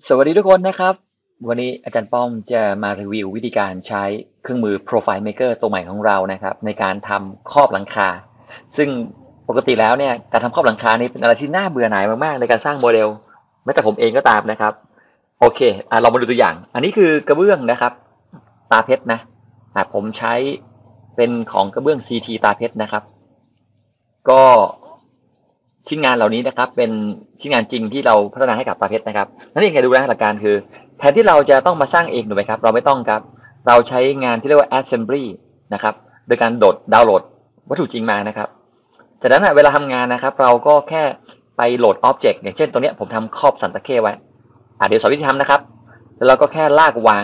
สวัสดีทุกคนนะครับวันนี้อาจารย์ป้อมจะมารีวิววิธีการใช้เครื่องมือ Profile Maker ตัวใหม่ของเรานะครับในการทำครอบหลังคาซึ่งปกติแล้วเนี่ยการทำครอบหลังคานี่เป็นอะไรที่น่าเบื่อหน่ายมากๆในการสร้างโมเดลแม้แต่ผมเองก็ตามนะครับโอเคเรามาดูตัวอย่างอันนี้คือกระเบื้องนะครับตาเพชรนะผมใช้เป็นของกระเบื้อง CT ตาเพชรนะครับก็ชิ้นงานเหล่านี้นะครับเป็นชิ้นงานจริงที่เราพัฒนาให้กับตาเพชรนะครับนั่นเองไงดูนะหลักการคือแทนที่เราจะต้องมาสร้างเองถูกไหมครับเราไม่ต้องครับเราใช้งานที่เรียกว่า assembly นะครับโดยการดาวน์โหลดวัตถุจริงมานะครับจากนั้นเวลาทำงานนะครับเราก็แค่ไปโหลด object อย่างเช่นตัวนี้ผมทำครอบสันตะเข้ไว้เดี๋ยวสอนวิธีทำนะครับแล้วเราก็แค่ลากวาง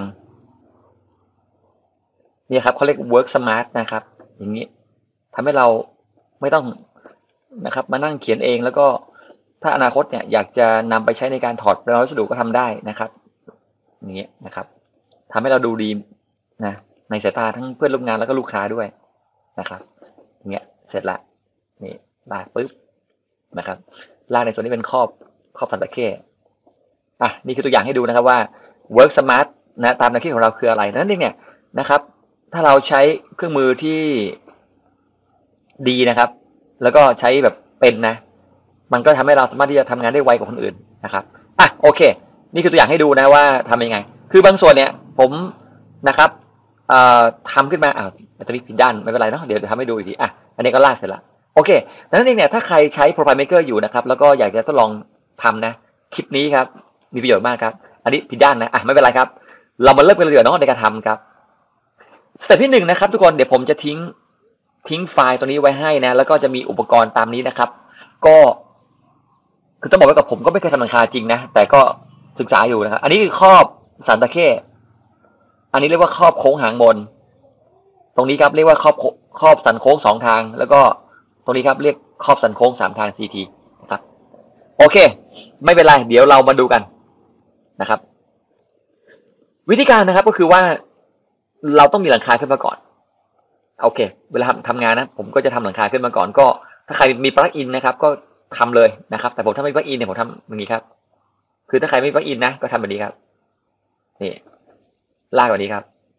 นี่ครับเขาเรียก work smart นะครับอย่างนี้ทำให้เราไม่ต้องนะครับมานั่งเขียนเองแล้วก็ถ้าอนาคตเนี่ยอยากจะนำไปใช้ในการถอดวัสดุก็ทำได้นะครับอย่างเงี้ยนะครับทำให้เราดูดีนะในสายตาทั้งเพื่อนร่วมงานแล้วก็ลูกค้าด้วยนะครับอย่างเงี้ยเสร็จละนี่ลากปึ๊บนะครับลากในส่วนนี้เป็นครอบสันตะเข้นี่คือตัวอย่างให้ดูนะครับว่า work smart นะตามแนวคิดของเราคืออะไรนั่นเองเนี่ยนะครับถ้าเราใช้เครื่องมือที่ดีนะครับแล้วก็ใช้แบบเป็นนะมันก็ทำให้เราสามารถที่จะทำงานได้ไวกว่าคนอื่นนะครับโอเคนี่คือตัวอย่างให้ดูนะว่าทำยังไงคือบางส่วนเนี่ยผมนะครับทำขึ้นมาอาจจะมีผิดด้านไม่เป็นไรเนาะเดี๋ยวจะทำให้ดูอีกทีอันนี้ก็ลากเสร็จละโอเคดังนั้นเองเนี่ยถ้าใครใช้ Profile Maker อยู่นะครับแล้วก็อยากจะทดลองทำนะคลิปนี้ครับมีประโยชน์มากครับอันนี้ผิดด้านนะไม่เป็นไรครับเรามาเริ่มกันเลยเนาะในการทำครับสเต็ปที่1นะครับทุกคนเดี๋ยวผมจะทิ้งไฟล์ตัวนี้ไว้ให้นะแล้วก็จะมีอุปกรณ์ตามนี้นะครับก็คือต้องบอกไว้กับผมก็ไม่เคยทำหลังคาจริงนะแต่ก็ศึกษาอยู่นะครับอันนี้คือครอบสันตะเข้อันนี้เรียกว่าครอบโค้งหางมนตรงนี้ครับเรียกว่าครอบสันโค้ง2ทางแล้วก็ตรงนี้ครับเรียกครอบสันโค้ง3ทาง CT นะครับโอเคไม่เป็นไรเดี๋ยวเรามาดูกันนะครับวิธีการนะครับก็คือว่าเราต้องมีหลังคาขึ้นมาก่อนโอเคเวลาทำงานนะผมก็จะทำหลังคาขึ้นมาก่อนก็ถ้าใครมีปลั๊กอินนะครับก็ทำเลยนะครับแต่ผมถ้าไม่มีปลั๊กอินเนี่ยผมทำอย่างนี้ครับคือถ้าใครไม่มีปลั๊กอินนะก็ทำแบบนี้ครับนี่ลากแบบนี้ครับ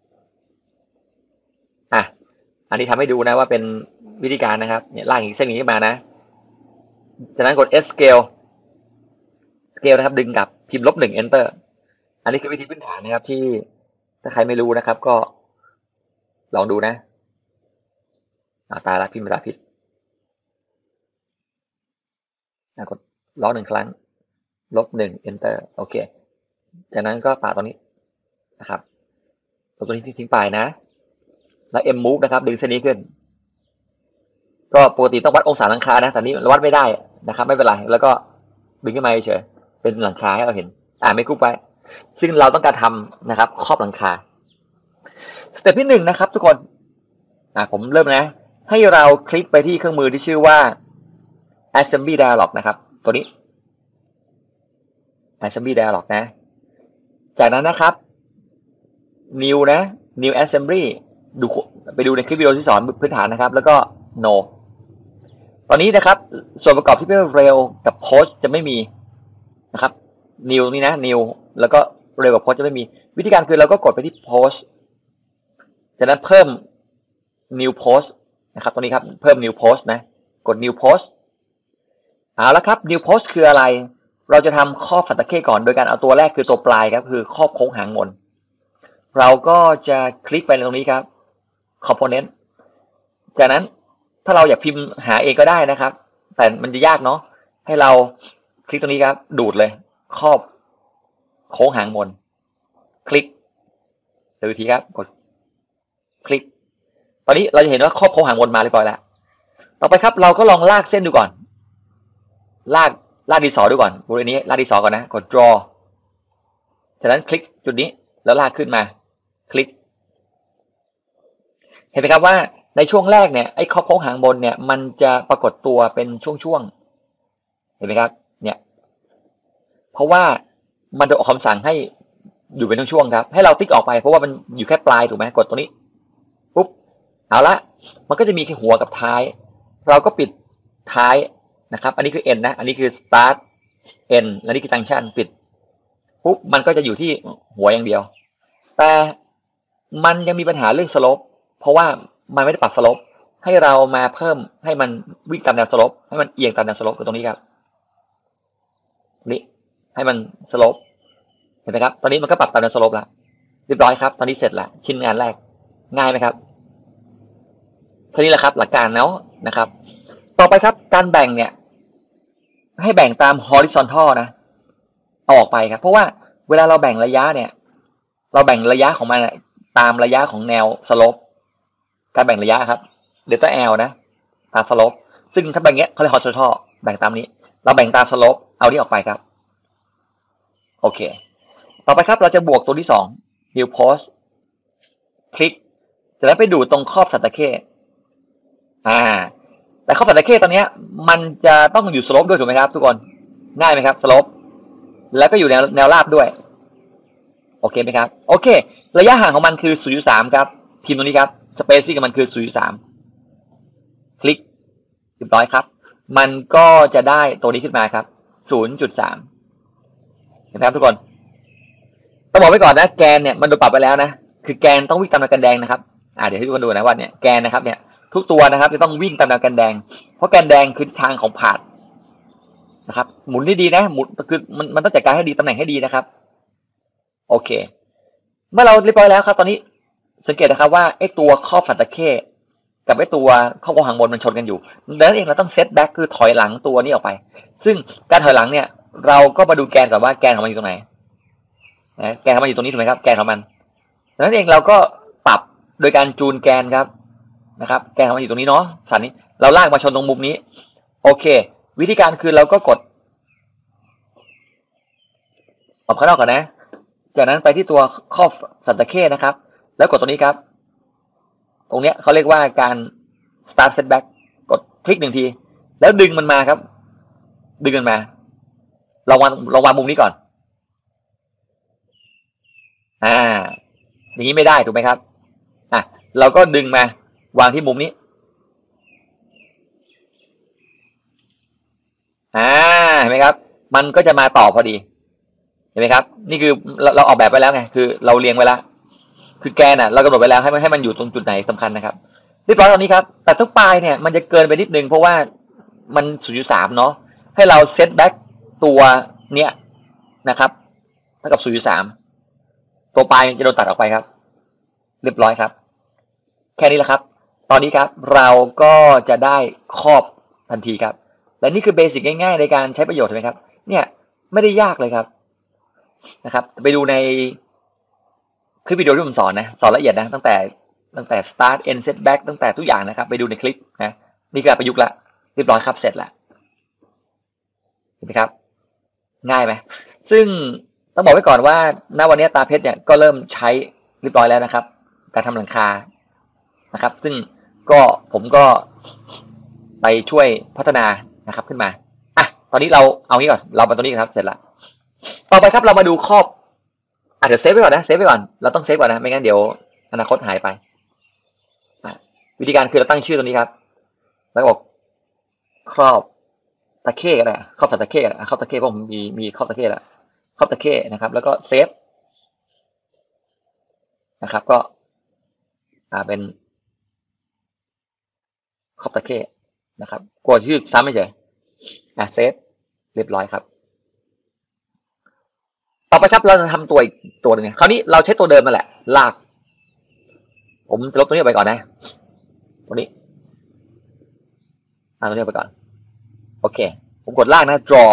อันนี้ทำให้ดูนะว่าเป็นวิธีการนะครับเนี่ยลากอีกเส้นนี้มานะจากนั้นกด S scale นะครับดึงกลับพิมพ์-1 enter อันนี้คือวิธีพื้นฐานนะครับที่ถ้าใครไม่รู้นะครับก็ลองดูนะตายละพิมพ์ภาษาผิดกด1 ครั้ง-1 enter โอเคจากนั้นก็ปาดตรงนี้นะครับตัวนี้ทิ้งไปนะแล้ว M move นะครับดึงเส้นนี้ขึ้นก็ปกติต้องวัดองศาหลังคานะแต่นี้เราวัดไม่ได้นะครับไม่เป็นไรแล้วก็ดึงขึ้นมาเฉยเป็นหลังคาให้เราเห็นไม่กรุ๊ปไว้ซึ่งเราต้องการทำนะครับครอบหลังคาสเต็ปที่1นะครับทุกคนผมเริ่มนะให้เราคลิกไปที่เครื่องมือที่ชื่อว่า Assembly Dialog นะครับตัวนี้ Assembly Dialog นะจากนั้นนะครับ New Assembly ไปดูในคลิปวิดีโอที่สอนพื้นฐานนะครับแล้วก็ No ตอนนี้นะครับส่วนประกอบที่เป็น Rail กับ Post จะไม่มีนะครับ New นี่นะ New แล้วก็ Rail กับ Post จะไม่มีวิธีการคือเราก็กดไปที่ Post จากนั้นเพิ่ม New Post นะครับตรงนี้ครับเพิ่ม New Post นะกด New Post เอาละครับ New Post คืออะไรเราจะทำครอบสันตะเข้ก่อนโดยการเอาตัวแรกคือตัวปลายครับคือครอบโค้งหางมนเราก็จะคลิกไปตรงนี้ครับ Component จากนั้นถ้าเราอยากพิมพ์หาเองก็ได้นะครับแต่มันจะยากเนาะให้เราคลิกตรงนี้ครับดูดเลยครอบโค้งหางมนคลิกดูทีครับกดคลิกตอนนี้เราจะเห็นว่าครอบโค้งหางมนมาเรียบร้อยแล้วต่อไปครับเราก็ลองลากเส้นดูก่อนลากดินสอดูก่อนบริเวณนี้ลากดินสอก่อนนะกด draw จากนั้นคลิกจุดนี้แล้วลากขึ้นมาคลิกเห็นไหมครับว่าในช่วงแรกเนี่ยไอ้ครอบโค้งหางบนเนี่ยมันจะปรากฏตัวเป็นช่วงๆเห็นไหมครับเนี่ยเพราะว่ามันจะออกคำสั่งให้อยู่เป็นช่วงๆครับให้เราติ๊กออกไปเพราะว่ามันอยู่แค่ปลายถูกไหมกดตรงนี้ปุ๊บเอาละมันก็จะมีแค่หัวกับท้ายเราก็ปิดท้ายนะครับอันนี้คือ end นะอันนี้คือ start end และนี่คือ junction ปิดโปุ๊บมันก็จะอยู่ที่หัวอย่างเดียวแต่มันยังมีปัญหาเรื่องสโลปเพราะว่ามันไม่ได้ปรับสโลปให้เรามาเพิ่มให้มันวิ่งตามแนวสโลปให้มันเอียงตามแนวสโลปคือตรงนี้ครับนี่ให้มันสโลปเห็นไหมครับตอนนี้มันก็ปรับตามแนวสโลปแล้วเรียบร้อยครับตอนนี้เสร็จแล้วชิ้นงานแรกง่ายไหมครับเท่านี้แหละครับหลักการเนาะนะครับต่อไปครับการแบ่งเนี่ยให้แบ่งตาม horizontal นะเอาออกไปครับเพราะว่าเวลาเราแบ่งระยะเนี่ยเราแบ่งระยะของมันตามระยะของแนวสโลปการแบ่งระยะครับเดลต้า L นะตามสโลปซึ่งถ้าแบ่งเงี้ยเขาเรียก horizontal แบ่งตามนี้เราแบ่งตามสโลปเอาที่ออกไปครับโอเคต่อไปครับเราจะบวกตัวที่2 new post คลิกจะได้ไปดูตรงครอบสัตตะเข้แต่ครอบสัตตะเข้ตอนนี้มันจะต้องอยู่สโลปด้วยถูกไหมครับทุกคนง่ายไหมครับสโลปแล้วก็อยู่แนวราบด้วยโอเคไหมครับโอเคระยะห่างของมันคือ 0.3 ครับพิมพ์ตรงนี้ครับ spacing ของมันคือ 0.3 คลิกเรียบร้อยครับมันก็จะได้ตัวนี้ขึ้นมาครับ 0.3 เห็นไหมครับทุกคนต้องบอกไว้ก่อนนะแกนเนี่ยมันโดนปรับไปแล้วนะคือแกนต้องวิ่งตามแนวกันแดงนะครับเดี๋ยวให้ทุกคนดูนะว่าเนี่ยแกนนะครับเนี่ยทุกตัวนะครับจะต้องวิ่งตามแนวกันแดงเพราะแกนแดงคือทางของผาดนะครับหมุนให้ดีนะหมุนคือมันต้องจัดการให้ดีตำแหน่งให้ดีนะครับโอเคเมื่อเราเรียบร้อยแล้วครับตอนนี้สังเกตนะครับว่าไอ้ตัวครอบสัตตะเข้กับไอ้ตัวครอบวงหางบนมันชนกันอยู่ดังนั้นเองเราต้องเซตแบ็กคือถอยหลังตัวนี้ออกไปซึ่งการถอยหลังเนี่ยเราก็มาดูแกนก่อนว่าแกนของมันอยู่ตรงไหนแกนของมันอยู่ตรงนี้ถูกไหมครับแกนของมันดังนั้นเองเราก็ปรับโดยการจูนแกนครับนะครับแกนของมันอยู่ตรงนี้เนาะสันนี้เราลากมาชนตรงมุมนี้โอเควิธีการคือเราก็กดออกข้างนอกก่อนนะจากนั้นไปที่ตัวครอบสัตตะเข้นะครับแล้วกดตรงนี้ครับตรงเนี้ยเขาเรียกว่าการ start setback กดคลิก1 ทีแล้วดึงมันมาครับดึงมันมาเราวางมุมนี้ก่อนอย่างนี้ไม่ได้ถูกไหมครับเราก็ดึงมาวางที่มุมนี้เห็นไหมครับมันก็จะมาต่อพอดีเห็นไหมครับนี่คือเราออกแบบไว้แล้วไงคือเราเรียงไว้แล้วคือแกนเรากำหนดไว้แล้วให้มันอยู่ตรงจุดไหนสำคัญนะครับเรียบร้อยตอนนี้ครับแต่ทุกปลายเนี่ยมันจะเกินไปนิดนึงเพราะว่ามัน 0.3 เนาะให้เราเซตแบ็กตัวเนี้ยนะครับเท่ากับ 0.3 ตัวปลายจะโดนตัดออกไปครับเรียบร้อยครับแค่นี้แหละครับตอนนี้ครับเราก็จะได้ครอบทันทีครับและนี่คือเบสิกง่ายๆในการใช้ประโยชน์ใช่ไหมครับเนี่ยไม่ได้ยากเลยครับนะครับไปดูในคลิปวิดีโอที่ผมสอนนะสอนละเอียดนะตั้งแต่ start end setback ตั้งแต่ทุกอย่างนะครับไปดูในคลิปนะนี่ก็ประยุกต์ละเรียบร้อยครับเสร็จแล้วเห็นไหมครับง่ายไหมซึ่งต้องบอกไว้ก่อนว่าณวันนี้ตาเพชรเนี่ยก็เริ่มใช้เรียบร้อยแล้วนะครับการทำหลังคานะครับซึ่งก็ผมก็ไปช่วยพัฒนานะครับขึ้นมาตอนนี้เราเอางี้ก่อนเราไปตรงนี้ครับเสร็จแล้วต่อไปครับเรามาดูครอบเดี๋ยวเซฟไว้ก่อนนะเซฟไว้ก่อนเราต้องเซฟก่อนนะไม่งั้นเดี๋ยวอนาคตหายไปวิธีการคือเราตั้งชื่อตรงนี้ครับแล้วก็บอกครอบตะเข้ก็ได้ครอบตะเข้ก็ได้ครอบตะเข้ผมมีครอบตะเข้แล้วครอบตะเข้นะครับแล้วก็เซฟนะครับก็เป็นครอบตะเข้นะครับกลัวชื่อซ้ำไม่เฉยเซฟเรียบร้อยครับต่อไปครับเราจะทำตัวอีกตัวหนึ่งคราวนี้เราใช้ตัวเดิมมาแหละลากผมจะลบตัวนี้ไปก่อนนะตัวนี้ตัวนี้ไปก่อนโอเคผมกดลากนะ draw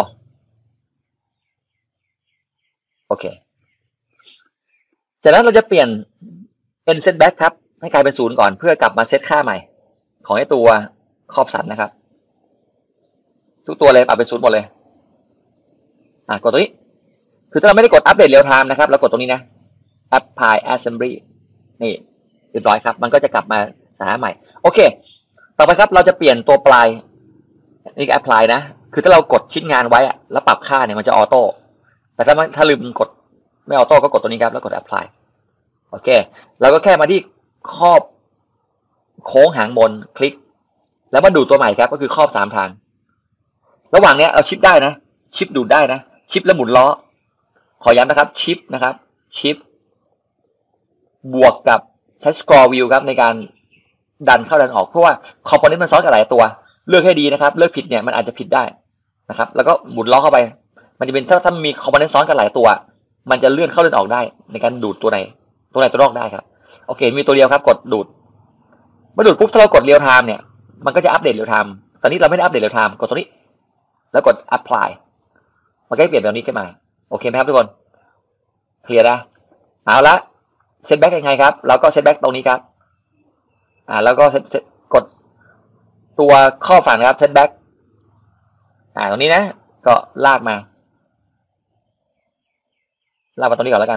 โอเคจากนั้นเราจะเปลี่ยน end setback ครับให้กลายเป็น0ก่อนเพื่อกลับมาเซตค่าใหม่ของไอ้ตัวครอบสันนะครับทุกตัวเลยปรับเป็น0หมดเลยกดตัวนี้คือถ้าเราไม่ได้กดอัปเดตเรียลไทม์นะครับเรากดตรงนี้นะ apply assembly นี่เรียบร้อยครับมันก็จะกลับมาสถานะใหม่โอเคต่อไปครับเราจะเปลี่ยนตัวปลายนี่ก็ apply นะคือถ้าเรากดชิ้นงานไว้แล้วปรับค่าเนี่ยมันจะออโต้แต่ถ้าลืมกดไม่ออโต้ก็กดตัวนี้ครับแล้วกด apply โอเคเราก็แค่มาที่ครอบโค้งหางบนคลิกแล้วมาดูตัวใหม่ครับก็คือครอบ3 ทางระหว่างเนี้ยเราชิปได้นะชิปดูดได้นะชิปแล้วหมุนล้อขอย้ำนะครับชิปนะครับชิปบวกกับใช้ scroll view ครับในการดันเข้าดันออกเพราะว่าคอมโพเนนต์มันซ้อนกันหลายตัวเลือกให้ดีนะครับเลือกผิดเนี่ยมันอาจจะผิดได้นะครับแล้วก็หมุนล้อเข้าไปมันจะเป็นถ้ามีคอมโพเนนต์ซ้อนกันหลายตัวมันจะเลื่อนเข้าเลื่อนออกได้ในการดูดตัวไหนตัวนอกได้ครับโอเคมีตัวเดียวครับกดดูดเมื่อดูดปุ๊บถ้าเรากดเรียลไทม์เนี่ยมันก็จะอัปเดตเรียลไทม์ตอนนี้เราไม่ได้อัปเดตเรียลไทม์กดตัวนี้แล้วกด apply มันก็จะเปลี่ยนแบบนี้ขึ้นมาโอเคไหมครับทุกคนเคลียร์นะเอาละเซตแบ็กยังไงครับเราก็เซตแบ็กตรงนี้ครับแล้วก็กดตัวข้อฝั่งนะครับเซตแบ็กตรงนี้นะก็ลากมาตรงนี้ก่อนแล้วกัน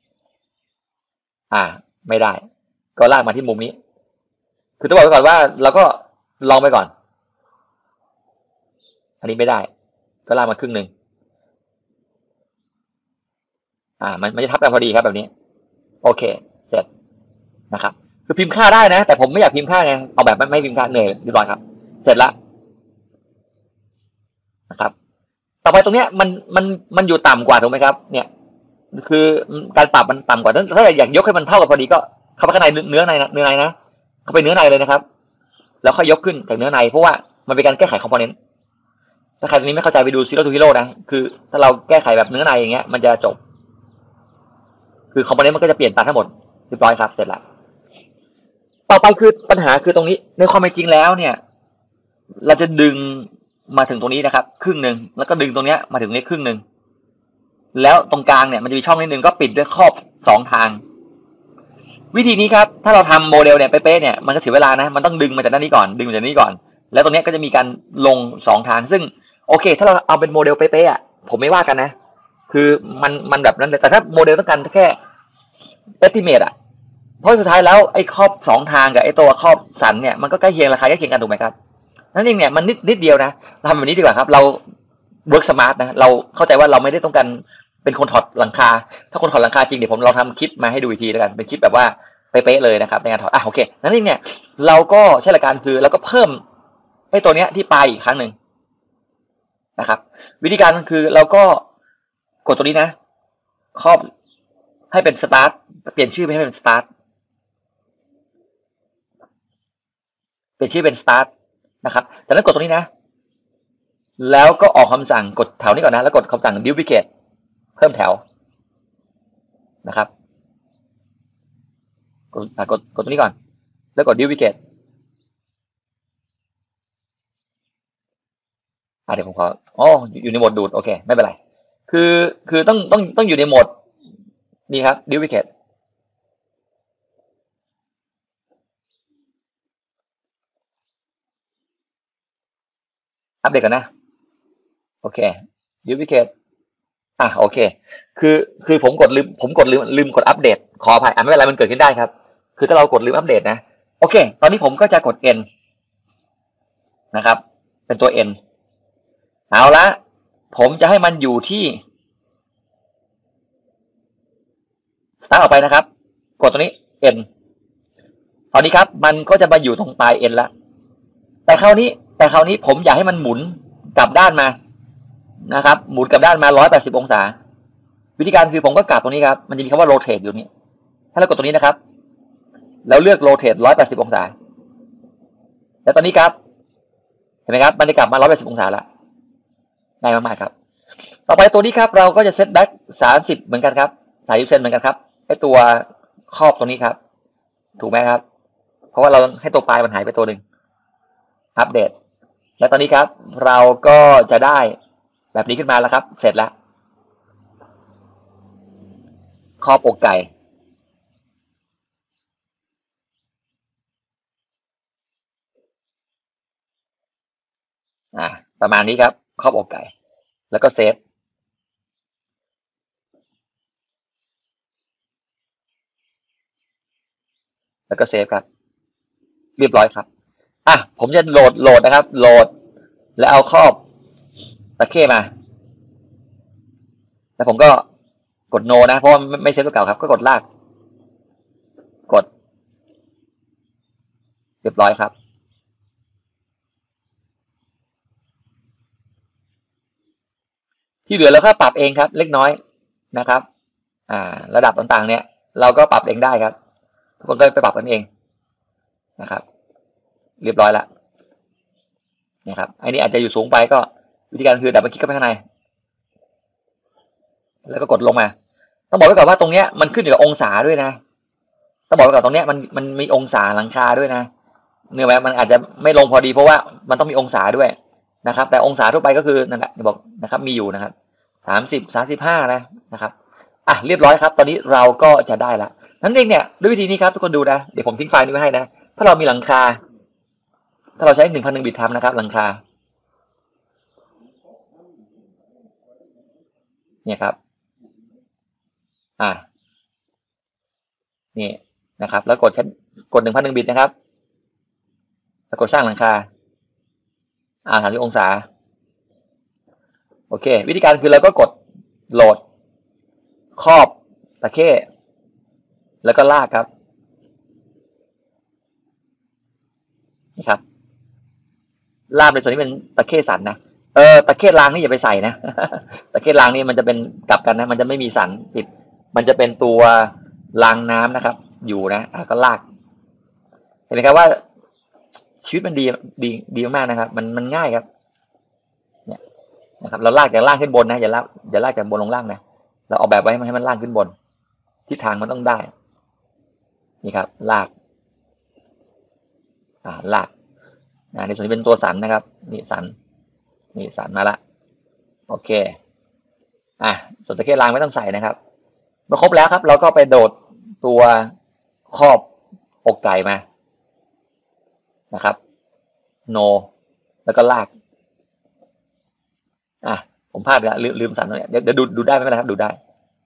ไม่ได้ก็ลากมาที่มุมนี้คือต้องบอกไว้ก่อนว่าเราก็ลองไปก่อนอันนี้ไม่ได้ก็ลากมาครึ่งหนึ่งมันจะทับกันพอดีครับแบบนี้โอเคเสร็จนะครับคือพิมพ์ค่าได้นะแต่ผมไม่อยากพิมพ์ค่าไงเอาแบบไม่พิมพ์ค่าเหนื่อยเรียบร้อยครับเสร็จแล้วนะครับต่อไปตรงเนี้ยมันอยู่ต่ำกว่าถูกไหมครับเนี่ยคือการปรับมันต่ำกว่าถ้าอยากยกให้มันเท่ากันพอดีก็เข้าไปข้างในเนื้อในนะเข้าไปเนื้อในเลยนะครับแล้วค่อยยกขึ้นจากเนื้อในเพราะว่ามันเป็นการแก้ไขคอมโพเนนต์ถ้าใครตรงนี้ไม่เข้าใจไปดู Zero to Hero นะคือถ้าเราแก้ไขแบบเนื้อในอย่างเงี้ยมันจะจบคือคอมโพเนนต์มันก็จะเปลี่ยนตามทั้งหมดเรียบร้อยครับเสร็จแล้วต่อไปคือปัญหาคือตรงนี้ในความเป็นจริงแล้วเนี่ยเราจะดึงมาถึงตรงนี้นะครับครึ่งหนึ่งแล้วก็ดึงตรงนี้มาถึงนี้ครึ่งหนึ่งแล้วตรงกลางเนี่ยมันจะมีช่องนิดนึงก็ปิดด้วยครอบ2ทางวิธีนี้ครับถ้าเราทำโมเดลเนี่ยเป๊ะๆเนี่ยมันก็เสียเวลานะมันต้องดึงมาจากด้านนี้ก่อนดึงมาจากนี้ก่อนแล้วตรงนี้ก็จะมีการลง2ทางซึ่งโอเคถ้าเราเอาเป็นโมเดลเป๊ะๆผมไม่ว่ากันนะคือมันแบบนั้นแต่ถ้าโมเดลต้องการแค่ estimate เพราะสุดท้ายแล้วไอ้ครอบ2ทางกับไอ้ตัวครอบสันเนี่ยมันก็ใกล้เคียงราคาใกล้เคียงกันถูกไหมครับนั่นเองเนี่ยมันนิดเดียวนะทำแบบนี้ดีกว่าครับเรา work smart นะเราเข้าใจว่าเราไม่ได้ต้องการเป็นคนถอดหลังคาถ้าคนถอดหลังคาจริงเดี๋ยวผมลองทำคลิปมาให้ดูอีกทีแล้วกันเป็นคลิปแบบว่าเป๊ะๆเลยนะครับในการถอดโอเคนั่นเองเนี่ยเราก็ใช้หลักการคือเราก็เพิ่มไอ้ตัวเนี้ยที่ปลายอีกครั้งหนึ่งนะครับวิธีการมันคือเราก็กดตัวนี้นะครอบให้เป็น start เปลี่ยนชื่อให้เป็น start เปลี่ยนชื่อเป็น start นะครับจากนั้นกดตรงนี้นะแล้วก็ออกคำสั่งกดแถวนี้ก่อนนะแล้วกดคำสั่ง duplicate เพิ่มแถวนะครับกดตรงนี้ก่อนแล้วกด duplicate เดี๋ยวผมขออยู่ในโหมดดูดโอเคไม่เป็นไรคือต้องอยู่ในโหมดนี่ครับ duplicate อัปเดตกันนะโอเค duplicate โอเคคือผมกดลืมกดอัปเดตขออภัยไม่เป็นไรมันเกิดขึ้นได้ครับคือถ้าเรากดลืมอัปเดตนะโอเคตอนนี้ผมก็จะกด n นะครับเป็นตัว n เอาละผมจะให้มันอยู่ที่ start ออกไปนะครับกดตัวนี้ n ตอนนี้ครับมันก็จะมาอยู่ตรงปลาย n แล้วแต่คราวนี้ผมอยากให้มันหมุนกลับด้านมานะครับหมุนกลับด้านมา180องศาวิธีการคือผมก็กลับตรงนี้ครับมันจะมีคำว่า rotate อยู่นี้ถ้าเรากดตรงนี้นะครับแล้วเลือก rotate 180องศาแล้วตอนนี้ครับเห็นไหมครับมันจะกลับมา180องศาแล้วง่ายมากๆครับต่อไปตัวนี้ครับเราก็จะเซตแบ็ก30เหมือนกันครับ30 เซนเหมือนกันครับไอ้ตัวครอบตรงนี้ครับถูกไหมครับเพราะว่าเราให้ตัวปลายมันหายไปตัวหนึ่งอัปเดตและตอนนี้ครับเราก็จะได้แบบนี้ขึ้นมาแล้วครับเสร็จแล้วครอบอกไก่ประมาณนี้ครับครอบอกไก่แล้วก็เซฟแล้วก็เซฟครับเรียบร้อยครับผมจะโหลดนะครับโหลดแล้วเอาครอบตะเข้มาแล้วผมก็กด no นะเพราะว่าไม่เซฟตัวเก่าครับก็กดลากกดเรียบร้อยครับที่เหลือเราก็ปรับเองครับเล็กน้อยนะครับระดับต่างๆเนี่ยเราก็ปรับเองได้ครับทุกคนก็ไปปรับกันเองนะครับเรียบร้อยแล้วนะครับอันนี้อาจจะอยู่สูงไปก็วิธีการคือดับเบิลคลิกเข้าไปข้างในแล้วก็กดลงมาต้องบอกไว้ก่อนว่าตรงเนี้ยมันขึ้นอยู่กับองศาด้วยนะต้องบอกไว้ก่อนตรงเนี้ยมันมีองศาหลังคาด้วยนะเนื่องจากมันอาจจะไม่ลงพอดีเพราะว่ามันต้องมีองศาด้วยนะครับแต่องศาทั่วไปก็คือนั่นแหละบอกนะครับมีอยู่นะครับ30-35นะครับเรียบร้อยครับตอนนี้เราก็จะได้ละนั่นเองเนี่ยด้วยวิธีนี้ครับทุกคนดูนะเดี๋ยวผมทิ้งไฟล์นี้ไว้ให้นะถ้าเรามีหลังคาถ้าเราใช้ 1,001 บิตทำนะครับหลังคาเนี่ยครับนี่นะครับแล้วกด 1,001 บิตนะครับแล้วกดสร้างหลังคา30 องศาโอเควิธีการคือเราก็กดโหลดครอบตะเข้แล้วก็ลากครับนี่ครับลากในส่วนนี้เป็นตะเข้สันนะตะเข้รางนี่อย่าไปใส่นะ ตะเข้รางนี่มันจะเป็นกลับกันนะมันจะไม่มีสันติดมันจะเป็นตัวรางน้ำนะครับอยู่นะก็ลากเห็นไหมครับว่าชีวิตมันดีมากนะครับมันง่ายครับเนี่ยนะครับเราลากจากล่างขึ้นบนนะอย่าลากจากบนลงล่างนะเราออกแบบไว้ให้มันล่างขึ้นบนทิศทางมันต้องได้นี่ครับลากลากในส่วนนี้เป็นตัวสันนะครับนี่สันมาละโอเคส่วนตะเข้รางไม่ต้องใส่นะครับเมื่อครบแล้วครับเราก็ไปโดดตัวครอบอกไก่มานะครับโนแล้วก็ลากผมพลาดแล้วลืมสันตรงนี้เดี๋ยวดูได้ไหมครับดูได้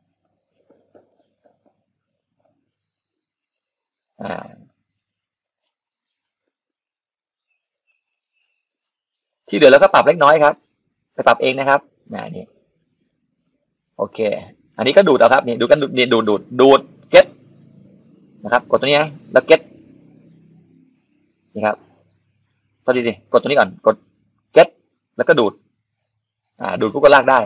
ที่เหลือแล้วก็ปรับเล็กน้อยครับไปปรับเองนะครับนี่โอเคอันนี้ก็ดูดเอาครับนี่ดูกันนี่ดูดเก็ตนะครับกดตัวนี้นะแล้วเก็ตนี่ครับตัวนี้สิกดตัวนี้ก่อนกดเก็ตแล้วก็ดูดดูดปุ๊บก็ลากได้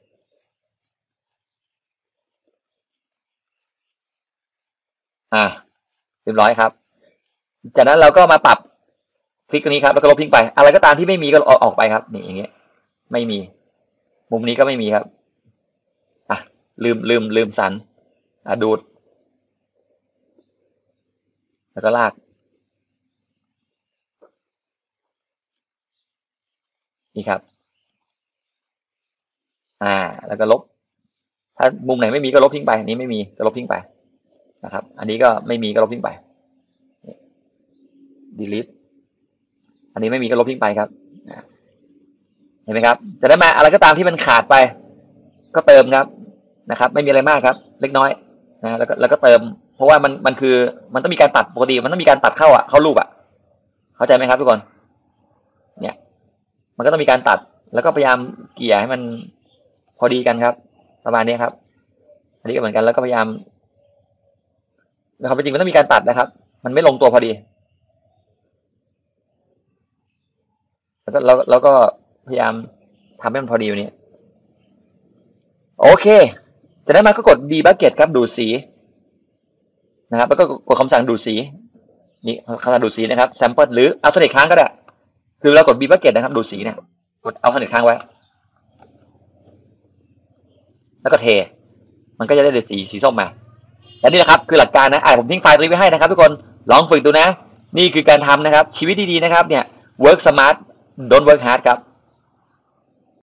เรียบร้อยครับจากนั้นเราก็มาปรับคลิกตรงนี้ครับแล้วก็ลบทิ้งไปอะไรก็ตามที่ไม่มีก็ออกไปครับนี่อย่างเงี้ยไม่มีมุมนี้ก็ไม่มีครับลืมสันดูดแล้วก็ลากนี่ครับแล้วก็ลบถ้ามุมไหนไม่มีก็ลบทิ้งไปอันนี้ไม่มีก็ลบทิ้งไปนะครับอันนี้ก็ไม่มีก็ลบทิ้งไป delete อันนี้ไม่มีก็ลบทิ้งไปครับเห็นไหมครับจะได้มาอะไรก็ตามที่มันขาดไปก็เติมครับนะครับไม่มีอะไรมากครับเล็กน้อยนะแล้วก็เติมเพราะว่ามันคือมันต้องมีการตัดปกติมันต้องมีการตัดเข้ารูปเข้าใจไหมครับทุกคนเนี่ยมันก็ต้องมีการตัดแล้วก็พยายามเกลี่ยให้มันพอดีกันครับประมาณนี้ครับอันนี้ก็เหมือนกันแล้วก็พยายามนะครับจริงมันต้องมีการตัดนะครับมันไม่ลงตัวพอดีแล้วก็พยายามทำให้มันพอดีอยู่นี้โอเคจากนั้นมาก็กด dbucket ครับดูดสีนะครับแล้วก็กดคำสั่งดูดสีนี่คำสั่งดูดสีนะครับ sample หรือเอาสนิทค้างก็ได้คือเรากด dbucket นะครับดูดสีเนี่ยกดเอาสนิทค้างไว้แล้วก็เทมันก็จะได้สีส้มมาและนี่นะครับคือหลักการนะผมทิ้งไฟล์ตัวนี้ไว้ให้นะครับทุกคนลองฝึกดูนะนี่คือการทำนะครับชีวิตดีๆนะครับเนี่ย work smart don't work hard ครับ